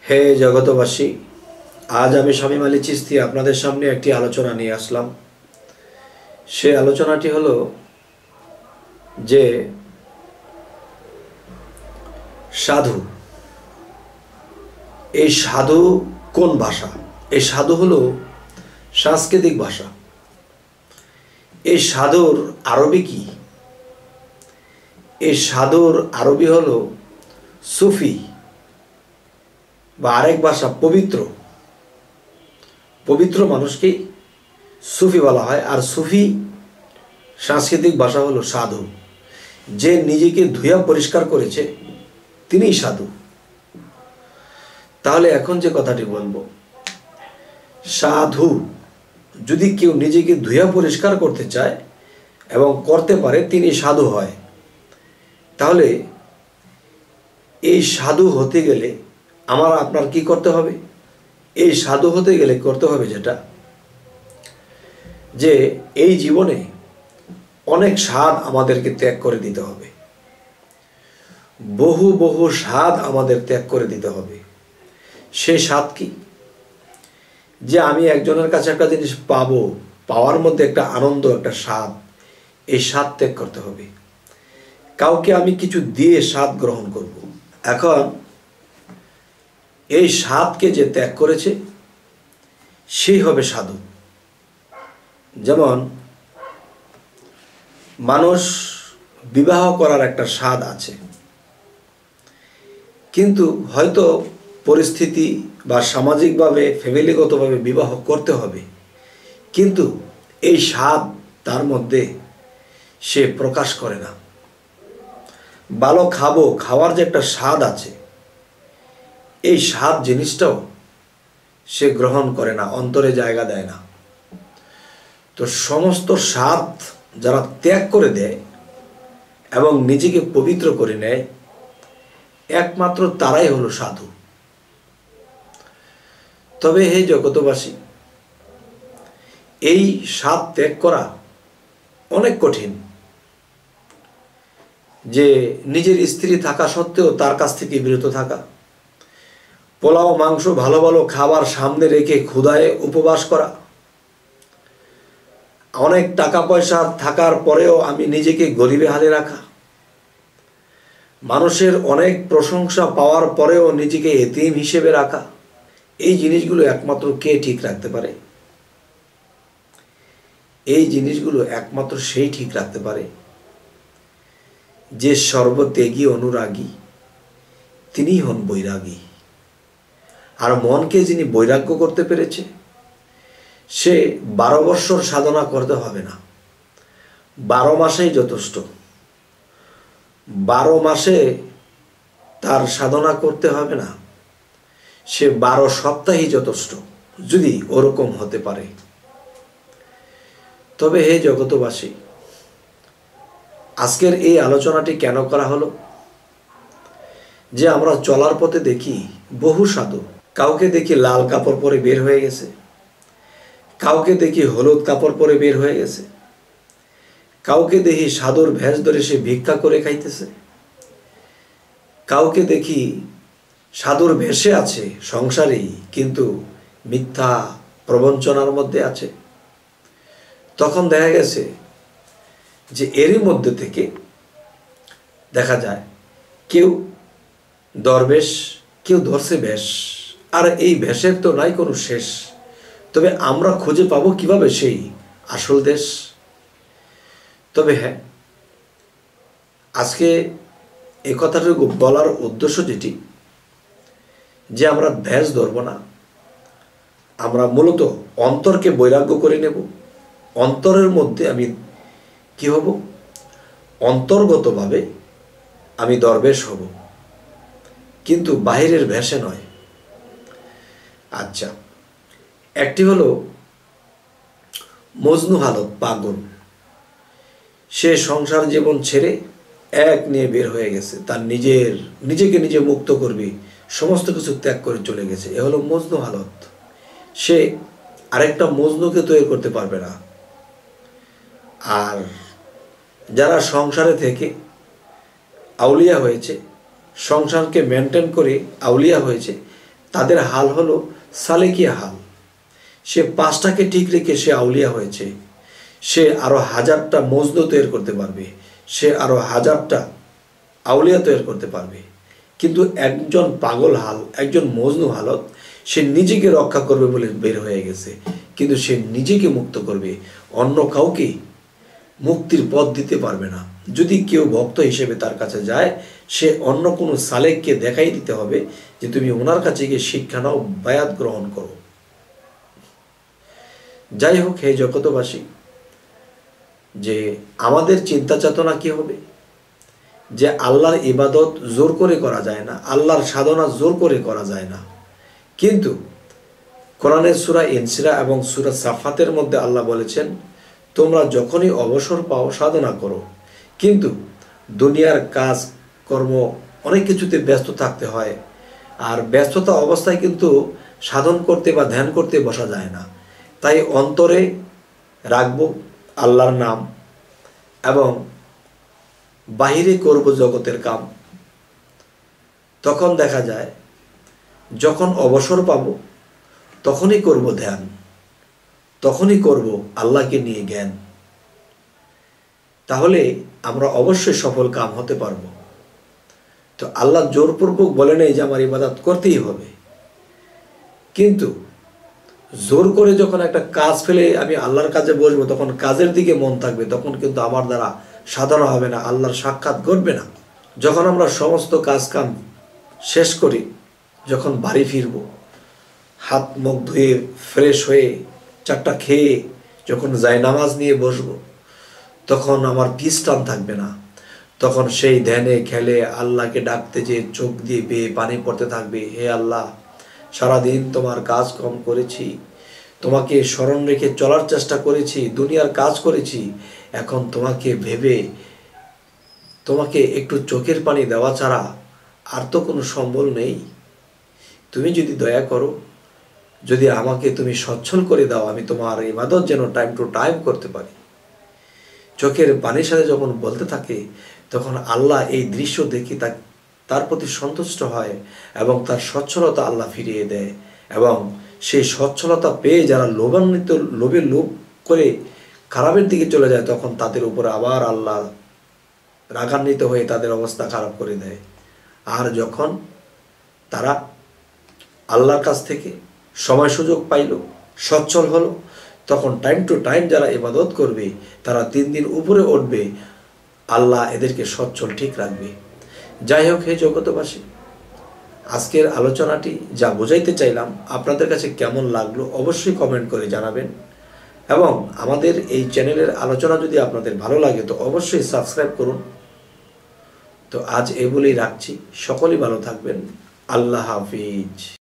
হে জগতবাসী, আজ আমি শামীম আলী চিশতি আপনাদের সামনে একটি আলোচনা নিয়ে আসলাম। সে আলোচনাটি হলো যে সাধু। এই সাধু কোন ভাষা? এই সাধু হলো সাংস্কৃতিক ভাষা। এই সাধুর আরবি কি? এই সাধুর আরবি হলো সুফি, বা আরেক ভাষা পবিত্র। পবিত্র মানুষকেই সুফি বলা হয়। আর সুফি সাংস্কৃতিক ভাষা হলো সাধু। যে নিজেকে ধুয়া পরিষ্কার করেছে তিনিই সাধু। তাহলে এখন যে কথাটি বলবো, সাধু যদি কেউ নিজেকে ধুয়া পরিষ্কার করতে চায় এবং করতে পারে, তিনি সাধু হয়। তাহলে এই সাধু হতে গেলে আমার আপনার কি করতে হবে? এই সাধু হতে গেলে করতে হবে যেটা, যে এই জীবনে অনেক স্বাদ আমাদেরকে ত্যাগ করে দিতে হবে। বহু বহু স্বাদ আমাদের ত্যাগ করে দিতে হবে। সেই স্বাদ কি? যে আমি একজনের কাছে একটা জিনিস পাবো, পাওয়ার মধ্যে একটা আনন্দ, একটা স্বাদ, এই স্বাদ ত্যাগ করতে হবে। কাউকে আমি কিছু দিয়ে স্বাদ গ্রহণ করব। এখন এই স্বাদকে যে ত্যাগ করেছে সেই হবে সাধু। যেমন মানুষ বিবাহ করার একটা স্বাদ আছে, কিন্তু হয়তো পরিস্থিতি বা সামাজিকভাবে ফ্যামিলিগতভাবে বিবাহ করতে হবে, কিন্তু এই স্বাদ তার মধ্যে সে প্রকাশ করে না। ভালো খাবো, খাওয়ার যে একটা স্বাদ আছে, এই স্বাদ জিনিসটাও সে গ্রহণ করে না, অন্তরে জায়গা দেয় না। তো সমস্ত স্বাদ যারা ত্যাগ করে দেয় এবং নিজেকে পবিত্র করে নেয়, একমাত্র তারাই হলো সাধু। তবে হে জগতবাসী, এই স্বাদ ত্যাগ করা অনেক কঠিন। যে নিজের স্ত্রী থাকা সত্ত্বেও তার কাছ থেকে বিরত থাকা, পোলাও মাংস ভালো ভালো খাবার সামনে রেখে ক্ষুধায় উপবাস করা, অনেক টাকা পয়সা থাকার পরেও আমি নিজেকে গরিবে হালে রাখা, মানুষের অনেক প্রশংসা পাওয়ার পরেও নিজেকে এতিম হিসেবে রাখা, এই জিনিসগুলো একমাত্র কে ঠিক রাখতে পারে? এই জিনিসগুলো একমাত্র সেই ঠিক রাখতে পারে যে সর্বত্যাগী অনুরাগী, তিনিই হন বৈরাগী। আর মনকে যিনি বৈরাগ্য করতে পেরেছে, সে 12 বৎসর সাধনা করতে হবে না, 12 মাসেই যথেষ্ট। 12 মাসে তার সাধনা করতে হবে না, সে 12 সপ্তাহেই যথেষ্ট, যদি ওরকম হতে পারে। তবে হে জগতবাসী, আজকের এই আলোচনাটি কেন করা হলো? যে আমরা চলার পথে দেখি বহু সাধু। কাউকে দেখি লাল কাপড় পরে বের হয়ে গেছে, কাউকে দেখি হলুদ কাপড় পরে বের হয়ে গেছে, কাউকে দেখি সাধুর ভেষ ধরে সে ভিক্ষা করে খাইতেছে, কাউকে দেখি সাধুর ভেষে আছে সংসারেই, কিন্তু মিথ্যা প্রবঞ্চনার মধ্যে আছে। তখন দেখা গেছে যে এরই মধ্যে থেকে দেখা যায় কেউ দরবেশ, কেউ ধরছে ভেষ। আর এই ভেষের তো নাই কোনো শেষ। তবে আমরা খুঁজে পাবো কিভাবে সেই আসল দেশ? তবে হ্যাঁ, আজকে এই কথাটুকু বলার উদ্দেশ্য যেটি, যে আমরা ভেষ ধরব না, আমরা মূলত অন্তরকে বৈরাগ্য করে নেব। অন্তরের মধ্যে আমি কি হব? অন্তর্গতভাবে আমি দরবেশ হব, কিন্তু বাহিরের ভেষে নয়। আচ্ছা, একটি হলো মজনু হালত, পাগল। সে সংসার জীবন ছেড়ে এক নিয়ে বের হয়ে গেছে, তার নিজেকে নিজে মুক্ত করবে, সমস্ত কিছু ত্যাগ করে চলে গেছে। এ হলো মজনু হালত। সে আরেকটা মজনুকে তৈরি করতে পারবে না। আর যারা সংসারে থেকে আউলিয়া হয়েছে, সংসারকে মেনটেন করে আউলিয়া হয়েছে, তাদের হাল হলো সালেকিয়া হাল। সে 5টাকে ঠিক রেখে সে আউলিয়া হয়েছে, সে আরো 1000টা মজনু তৈরি করতে পারবে, সে আরো 1000টা আউলিয়া তৈরি করতে পারবে। কিন্তু একজন পাগল হাল, একজন মজনু হালত, সে নিজেকে রক্ষা করবে বলে বের হয়ে গেছে, কিন্তু সে নিজেকে মুক্ত করবে, অন্য কাউকে মুক্তির পথ দিতে পারবে না। যদি কেউ ভক্ত হিসেবে তার কাছে যায়, সে অন্য কোনো সালেককে দেখাই দিতে হবে যে তুমি ওনার কাছে গিয়ে শিক্ষা নাও, বায়াত গ্রহণ করো। যাই হোক, হে জগতবাসী, যে আমাদের চিন্তা চেতনা কি হবে যে আল্লাহর ইবাদত জোর করে করা যায় না, আল্লাহর সাধনা জোর করে করা যায় না। কিন্তু কোরআনের সূরা ইনসিরা এবং সূরা সাফাতের মধ্যে আল্লাহ বলেছেন, তোমরা যখনই অবসর পাও সাধনা করো। কিন্তু দুনিয়ার কাজ কর্ম অনেক কিছুতে ব্যস্ত থাকতে হয়, আর ব্যস্ততা অবস্থায় কিন্তু সাধন করতে বা ধ্যান করতে বসা যায় না। তাই অন্তরে রাখবো আল্লাহর নাম এবং বাহিরে করব জগতের কাম। তখন দেখা যায় যখন অবসর পাব তখনই করব ধ্যান, তখনই করব আল্লাহকে নিয়ে জ্ঞান। তাহলে আমরা অবশ্যই সফল কাম হতে পারবো। তো আল্লাহ জোরপূর্বক বলে নেই যে আমার ইবাদত করতেই হবে, কিন্তু জোর করে যখন একটা কাজ ফেলে আমি আল্লাহর কাজে বসবো, তখন কাজের দিকে মন থাকবে, তখন কিন্তু আমার দ্বারা সাধনা হবে না, আল্লাহর সাক্ষাৎ ঘটবে না। যখন আমরা সমস্ত কাজ কাম শেষ করি, যখন বাড়ি ফিরব, হাত মুখ ধুয়ে ফ্রেশ হয়ে 4টা খেয়ে যখন যাই নামাজ নিয়ে বসবো, তখন আমার পিছ টান থাকবে না। তখন সেই ধ্যানে খেলে আল্লাহকে ডাকতে যে চোখ দিয়ে বেয়ে পানি পড়তে থাকবে, হে আল্লাহ, সারাদিন তোমার কাজ কম করেছি, তোমাকে স্মরণ রেখে চলার চেষ্টা করেছি, দুনিয়ার কাজ করেছি, এখন তোমাকে ভেবে তোমাকে একটু চোখের পানি দেওয়া ছাড়া আর তো কোনো সম্বল নেই। তুমি যদি দয়া করো, যদি আমাকে তুমি সচ্ছল করে দাও, আমি তোমার ইবাদত যেন টাইম টু টাইম করতে পারি। চোখের পানির সাথে যখন বলতে থাকে, তখন আল্লাহ এই দৃশ্য দেখি তার প্রতি সন্তুষ্ট হয় এবং তার সচ্ছলতা আল্লাহ ফিরিয়ে দেয়। এবং সেই সচ্ছলতা পেয়ে যারা লোভে লোভ করে খারাপের দিকে চলে যায়, তখন তাদের উপরে আবার আল্লাহ রাগান্বিত হয়ে তাদের অবস্থা খারাপ করে দেয়। আর যখন তারা আল্লাহর কাছ থেকে সময় সুযোগ পাইল, সচ্ছল হলো, তখন টাইম টু টাইম যারা ইবাদত করবে তারা 3 দিন উপরে উঠবে, আল্লাহ এদেরকে সচ্ছল ঠিক রাখবে। যাই হোক, হে জগতবাসী, আজকের আলোচনাটি যা বোঝাইতে চাইলাম আপনাদের কাছে কেমন লাগলো অবশ্যই কমেন্ট করে জানাবেন। এবং আমাদের এই চ্যানেলের আলোচনা যদি আপনাদের ভালো লাগে তো অবশ্যই সাবস্ক্রাইব করুন। তো আজ এই বলেই রাখছি, সকলেই ভালো থাকবেন। আল্লাহ হাফিজ।